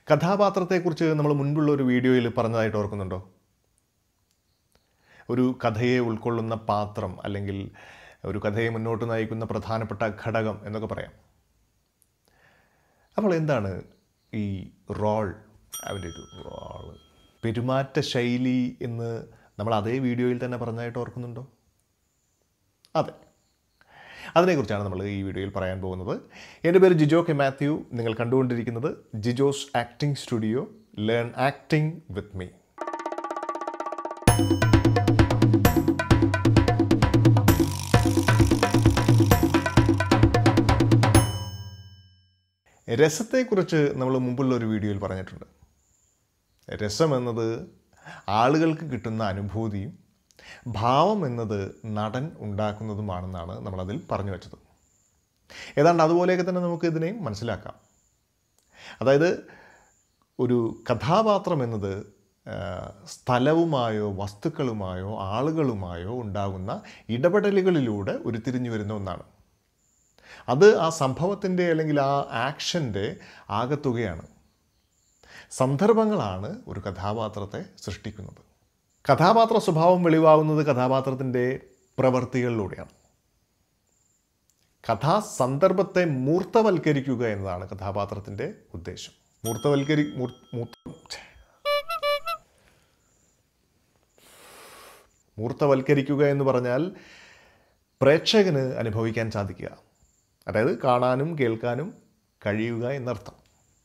കഥാപാത്രത്തെക്കുറിച്ച് നമ്മൾ മുൻപുള്ള ഒരു വീഡിയോയിൽ പറഞ്ഞതായിട്ട് ഓർക്കുന്നുണ്ടോ? ഒരു കഥയെ ഉൾക്കൊള്ളുന്ന പാത്രം അല്ലെങ്കിൽ ഒരു കഥയെ മുന്നോട്ട് നയിക്കുന്ന പ്രധാനപ്പെട്ട ഘടകം എന്നൊക്കെ പറയാം. അപ്പോൾ എന്താണ് ഈ റോൾ? അവൻ്റെ ഒരു റോൾ, പെരുമാറ്റ ശൈലി എന്ന് നമ്മൾ അതേ വീഡിയോയിൽ തന്നെ പറഞ്ഞതായിട്ട് ഓർക്കുന്നുണ്ടോ? അതെ, അതിനെക്കുറിച്ചാണ് നമ്മൾ ഈ വീഡിയോയിൽ പറയാൻ പോകുന്നത്. എൻ്റെ പേര് ജിജോ കെ മാത്യു. നിങ്ങൾ കണ്ടുകൊണ്ടിരിക്കുന്നത് Jijo's acting studio. Learn acting with me. രസത്തെക്കുറിച്ച് നമ്മൾ മുമ്പുള്ള ഒരു വീഡിയോയിൽ പറഞ്ഞിട്ടുണ്ട്. രസം എന്നത് ആളുകൾക്ക് കിട്ടുന്ന അനുഭൂതിയും ഭാവം എന്നത് നടൻ ഉണ്ടാക്കുന്നതുമാണെന്നാണ് നമ്മളതിൽ പറഞ്ഞു വച്ചത്. ഏതാണ്ട് അതുപോലെയൊക്കെ തന്നെ നമുക്ക് ഇതിനെയും മനസ്സിലാക്കാം. അതായത് ഒരു കഥാപാത്രം എന്നത് സ്ഥലവുമായോ വസ്തുക്കളുമായോ ആളുകളുമായോ ഉണ്ടാകുന്ന ഇടപെടലുകളിലൂടെ ഉരുത്തിരിഞ്ഞു വരുന്ന ഒന്നാണ്. അത് ആ സംഭവത്തിൻ്റെ അല്ലെങ്കിൽ ആ ആക്ഷൻ്റെ ആകത്തുകയാണ്. സന്ദർഭങ്ങളാണ് ഒരു കഥാപാത്രത്തെ സൃഷ്ടിക്കുന്നത്. കഥാപാത്ര സ്വഭാവം വെളിവാകുന്നത് കഥാപാത്രത്തിൻ്റെ പ്രവൃത്തികളിലൂടെയാണ്. കഥാസന്ദർഭത്തെ മൂർത്തവൽക്കരിക്കുക എന്നതാണ് കഥാപാത്രത്തിൻ്റെ ഉദ്ദേശം. മൂർത്തവൽക്കരിക്കുക എന്ന് പറഞ്ഞാൽ പ്രേക്ഷകന് അനുഭവിക്കാൻ സാധിക്കുക, അതായത് കാണാനും കേൾക്കാനും കഴിയുക എന്നർത്ഥം.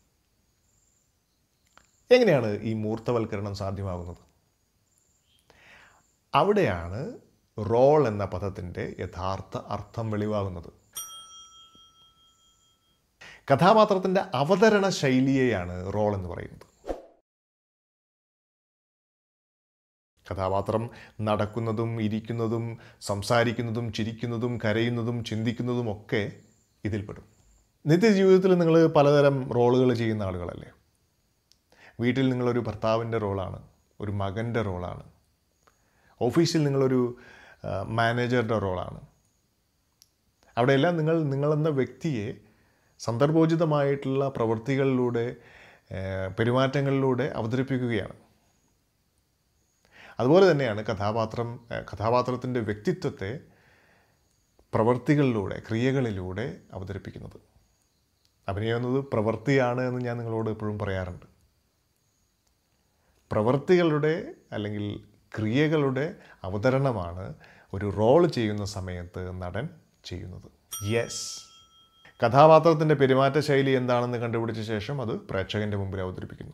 എങ്ങനെയാണ് ഈ മൂർത്തവൽക്കരണം സാധ്യമാകുന്നത്? അവിടെയാണ് റോൾ എന്ന പദത്തിൻ്റെ യഥാർത്ഥ അർത്ഥം വെളിവാകുന്നത്. കഥാപാത്രത്തിൻ്റെ അവതരണ ശൈലിയെയാണ് റോൾ എന്ന് പറയുന്നത്. കഥാപാത്രം നടക്കുന്നതും ഇരിക്കുന്നതും സംസാരിക്കുന്നതും ചിരിക്കുന്നതും കരയുന്നതും ചിന്തിക്കുന്നതും ഒക്കെ ഇതിൽപ്പെടും. നിത്യജീവിതത്തിൽ നിങ്ങൾ പലതരം റോളുകൾ ചെയ്യുന്ന ആളുകളല്ലേ? വീട്ടിൽ നിങ്ങളൊരു ഭർത്താവിൻ്റെ റോളാണ്, ഒരു മകൻ്റെ റോളാണ്. ഓഫീസിൽ നിങ്ങളൊരു മാനേജറുടെ റോളാണ്. അവിടെയെല്ലാം നിങ്ങളെന്ന വ്യക്തിയെ സന്ദർഭോചിതമായിട്ടുള്ള പ്രവൃത്തികളിലൂടെ പെരുമാറ്റങ്ങളിലൂടെ അവതരിപ്പിക്കുകയാണ്. അതുപോലെ തന്നെയാണ് കഥാപാത്രത്തിൻ്റെ വ്യക്തിത്വത്തെ പ്രവൃത്തികളിലൂടെ ക്രിയകളിലൂടെ അവതരിപ്പിക്കുന്നത്. അഭിനയം എന്നത് പ്രവൃത്തിയാണ് എന്ന് ഞാൻ നിങ്ങളോട് എപ്പോഴും പറയാറുണ്ട്. പ്രവൃത്തികളുടെ അല്ലെങ്കിൽ ക്രിയകളുടെ അവതരണമാണ് ഒരു റോൾ ചെയ്യുന്ന സമയത്ത് നടൻ ചെയ്യുന്നത്. യെസ്, കഥാപാത്രത്തിൻ്റെ പെരുമാറ്റ ശൈലി എന്താണെന്ന് കണ്ടുപിടിച്ച ശേഷം അത് പ്രേക്ഷകൻ്റെ മുമ്പിൽ അവതരിപ്പിക്കുന്നു.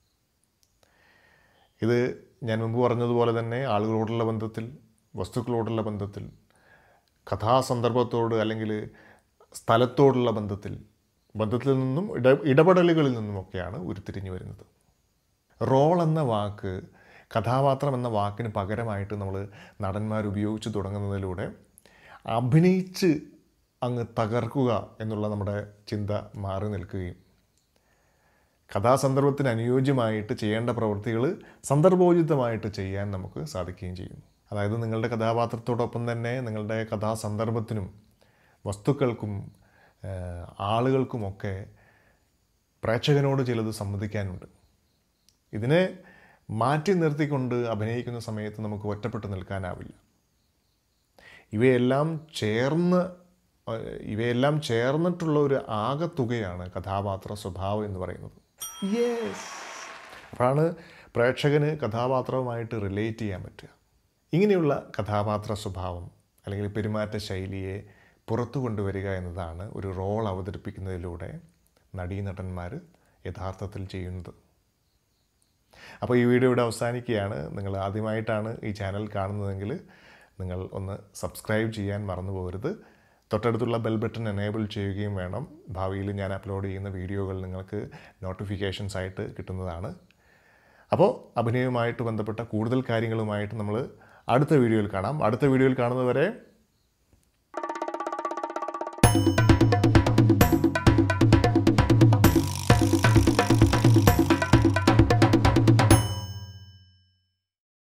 ഇത് ഞാൻ മുമ്പ് പറഞ്ഞതുപോലെ തന്നെ ആളുകളോടുള്ള ബന്ധത്തിൽ, വസ്തുക്കളോടുള്ള ബന്ധത്തിൽ, കഥാസന്ദർഭത്തോട് അല്ലെങ്കിൽ സ്ഥലത്തോടുള്ള ബന്ധത്തിൽ നിന്നും ഇടപെടലുകളിൽ നിന്നുമൊക്കെയാണ് ഉരുത്തിരിഞ്ഞു വരുന്നത്. റോൾ എന്ന വാക്ക് കഥാപാത്രം എന്ന വാക്കിന് പകരമായിട്ട് നമ്മൾ നടന്മാർ ഉപയോഗിച്ച് തുടങ്ങുന്നതിലൂടെ അഭിനയിച്ച് അങ്ങ് തകർക്കുക എന്നുള്ള നമ്മുടെ ചിന്ത മാറി നിൽക്കുകയും കഥാസന്ദർഭത്തിന് അനുയോജ്യമായിട്ട് ചെയ്യേണ്ട പ്രവൃത്തികൾ സന്ദർഭോചിതമായിട്ട് ചെയ്യാൻ നമുക്ക് സാധിക്കുകയും ചെയ്യും. അതായത് നിങ്ങളുടെ കഥാപാത്രത്തോടൊപ്പം തന്നെ നിങ്ങളുടെ കഥാസന്ദർഭത്തിനും വസ്തുക്കൾക്കും ആളുകൾക്കുമൊക്കെ പ്രേക്ഷകനോട് ചിലത് സംവദിക്കാനുണ്ട്. ഇതിനെ മാറ്റി നിർത്തിക്കൊണ്ട് അഭിനയിക്കുന്ന സമയത്ത് നമുക്ക് ഒറ്റപ്പെട്ട് നിൽക്കാനാവില്ല. ഇവയെല്ലാം ചേർന്നിട്ടുള്ള ഒരു ആകത്തുകയാണ് കഥാപാത്ര സ്വഭാവം എന്ന് പറയുന്നത്. യെസ്, അപ്പോഴാണ് പ്രേക്ഷകന് കഥാപാത്രവുമായിട്ട് റിലേറ്റ് ചെയ്യാൻ പറ്റുക. ഇങ്ങനെയുള്ള കഥാപാത്ര സ്വഭാവം അല്ലെങ്കിൽ പെരുമാറ്റ ശൈലിയെ പുറത്തു കൊണ്ടുവരിക എന്നതാണ് ഒരു റോൾ അവതരിപ്പിക്കുന്നതിലൂടെ നടീനടന്മാർ യഥാർത്ഥത്തിൽ ചെയ്യുന്നത്. അപ്പോൾ ഈ വീഡിയോ ഇവിടെ അവസാനിക്കുകയാണ്. നിങ്ങൾ ആദ്യമായിട്ടാണ് ഈ ചാനൽ കാണുന്നതെങ്കിൽ നിങ്ങൾ ഒന്ന് സബ്സ്ക്രൈബ് ചെയ്യാൻ മറന്നു പോകരുത്. തൊട്ടടുത്തുള്ള ബെൽ ബട്ടൺ എനേബിൾ ചെയ്യുകയും വേണം. ഭാവിയിൽ ഞാൻ അപ്ലോഡ് ചെയ്യുന്ന വീഡിയോകൾ നിങ്ങൾക്ക് നോട്ടിഫിക്കേഷൻസ് ആയിട്ട് കിട്ടുന്നതാണ്. അപ്പോൾ അഭിനയവുമായിട്ട് ബന്ധപ്പെട്ട കൂടുതൽ കാര്യങ്ങളുമായിട്ട് നമ്മൾ അടുത്ത വീഡിയോയിൽ കാണാം. അടുത്ത വീഡിയോയിൽ കാണുന്നതുവരെ